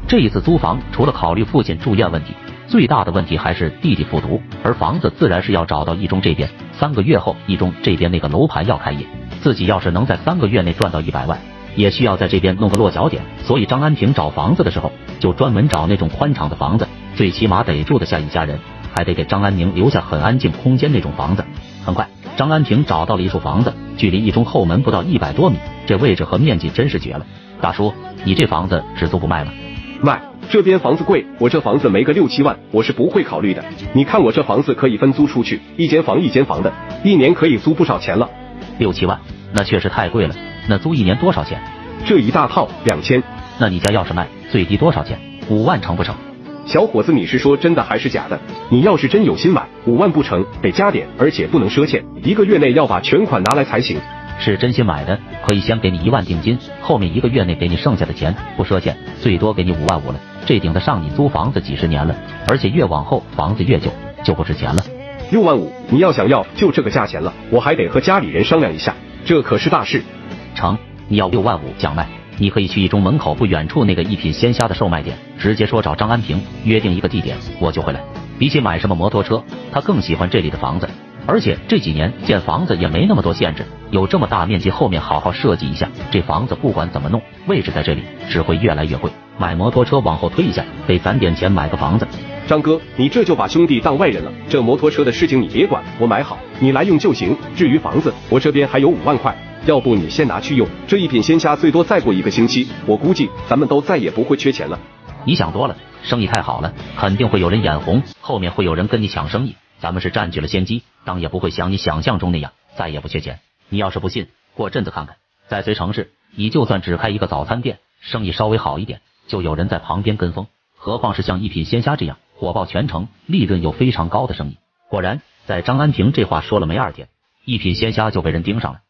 这一次租房，除了考虑父亲住院问题，最大的问题还是弟弟复读，而房子自然是要找到一中这边。3个月后，一中这边那个楼盘要开业，自己要是能在3个月内赚到100万，也需要在这边弄个落脚点。所以张安平找房子的时候，就专门找那种宽敞的房子，最起码得住得下一家人，还得给张安宁留下很安静空间那种房子。很快，张安平找到了一处房子，距离一中后门不到100多米，这位置和面积真是绝了。大叔，你这房子是租不卖了？ 卖，这边房子贵，我这房子没个6、7万，我是不会考虑的。你看我这房子可以分租出去，1间房1间房的，1年可以租不少钱了。 6、7万，那确实太贵了。那租1年多少钱？ 这一大套2000。 那你家要是卖，最低多少钱？5万成不成？ 小伙子，你是说真的还是假的？你要是真有心买，5万不成，得加点，而且不能赊欠，1个月内要把全款拿来才行。 是真心买的，可以先给你1万定金，后面1个月内给你剩下的钱，不赊欠，最多给你5万5了。这顶得上你租房子几十年了，而且越往后房子越旧，就不值钱了。 6万5，你要想要就这个价钱了，我还得和家里人商量一下，这可是大事。 成，你要6万5讲卖，你可以去一中门口不远处那个一品鲜虾的售卖点，直接说找张安平，约定一个地点，我就回来。比起买什么摩托车，他更喜欢这里的房子。而且这几年建房子也没那么多限制，有这么大面积，后面好好设计一下，这房子不管怎么弄，位置在这里只会越来越贵。买摩托车往后推一下，得攒点钱买个房子。 张哥，你这就把兄弟当外人了，这摩托车的事情你别管，我买好，你来用就行。至于房子，我这边还有5万块，要不你先拿去用，这一品鲜虾最多再过1个星期，我估计咱们都再也不会缺钱了。 你想多了，生意太好了，肯定会有人眼红，后面会有人跟你抢生意。咱们是占据了先机，当也不会像你想象中那样再也不缺钱。你要是不信，过阵子看看，在随城市，你就算只开一个早餐店，生意稍微好一点，就有人在旁边跟风。何况是像一品鲜虾这样火爆全城，利润又非常高的生意。果然，在张安平这话说了没2天，一品鲜虾就被人盯上了。